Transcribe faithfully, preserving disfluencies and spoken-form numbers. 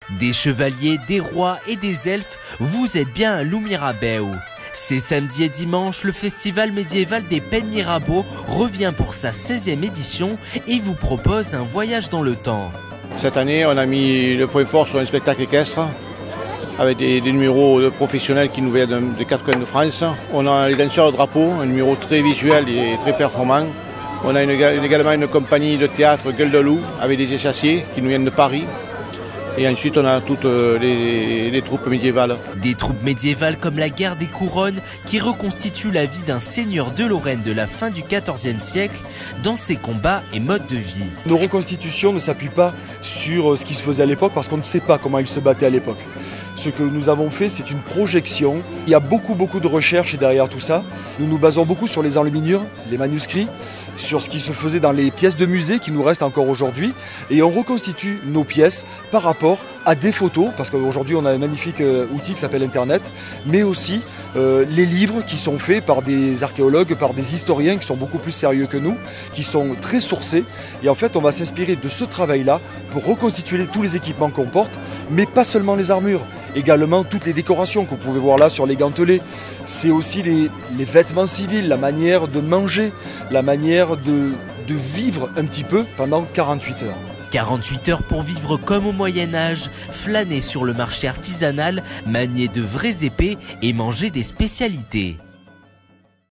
Des chevaliers, des rois et des elfes, vous êtes bien à Loup-Mirabeau. C'est samedi et dimanche, le festival médiéval des Pennes Mirabeau revient pour sa seizième édition et vous propose un voyage dans le temps. Cette année, on a mis le point fort sur un spectacle équestre avec des, des numéros de professionnels qui nous viennent des quatre coins de France. On a les danseurs de drapeau, un numéro très visuel et très performant. On a une, également une compagnie de théâtre Gueule de Loup avec des échassiers qui nous viennent de Paris. Et ensuite, on a toutes les, les troupes médiévales. Des troupes médiévales comme la guerre des couronnes qui reconstituent la vie d'un seigneur de Lorraine de la fin du quatorzième siècle dans ses combats et modes de vie. Nos reconstitutions ne s'appuient pas sur ce qui se faisait à l'époque parce qu'on ne sait pas comment ils se battaient à l'époque. Ce que nous avons fait, c'est une projection. Il y a beaucoup, beaucoup de recherches derrière tout ça. Nous nous basons beaucoup sur les enluminures, les manuscrits, sur ce qui se faisait dans les pièces de musée qui nous restent encore aujourd'hui. Et on reconstitue nos pièces par rapport à des photos, parce qu'aujourd'hui on a un magnifique outil qui s'appelle Internet, mais aussi euh, les livres qui sont faits par des archéologues, par des historiens qui sont beaucoup plus sérieux que nous, qui sont très sourcés. Et en fait, on va s'inspirer de ce travail-là pour reconstituer tous les équipements qu'on porte, mais pas seulement les armures, également toutes les décorations que vous pouvez voir là sur les gantelets. C'est aussi les, les vêtements civils, la manière de manger, la manière de, de vivre un petit peu pendant quarante-huit heures. quarante-huit heures pour vivre comme au Moyen-Âge, flâner sur le marché artisanal, manier de vraies épées et manger des spécialités.